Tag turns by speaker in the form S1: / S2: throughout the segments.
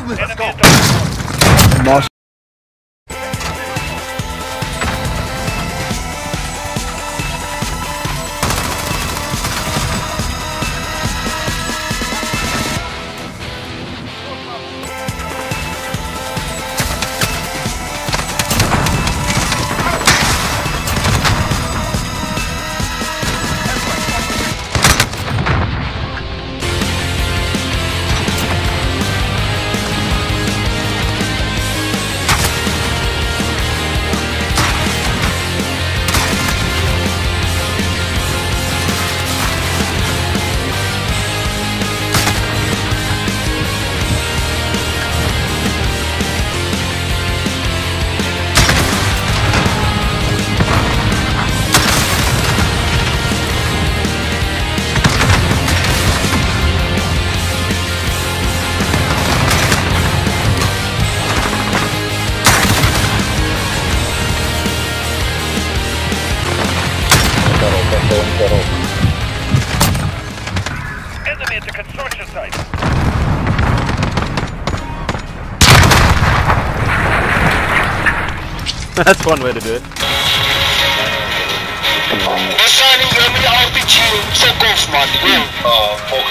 S1: movement. Let's go.
S2: Mas
S1: Enemy at the construction site.
S3: That's one way to do it.
S4: Designing LADENS RPG, so Boesman Joker. Fuck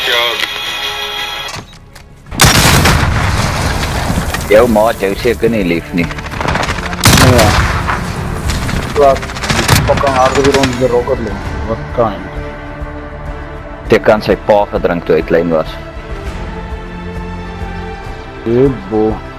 S4: you.
S5: Jou maat jou seker nie lief nie.
S2: ja. Wat fucking harde weer onder de rocket loop. Wat kind.
S5: Jy kan sy pa gedrink toe hy klein was.
S2: Good boy.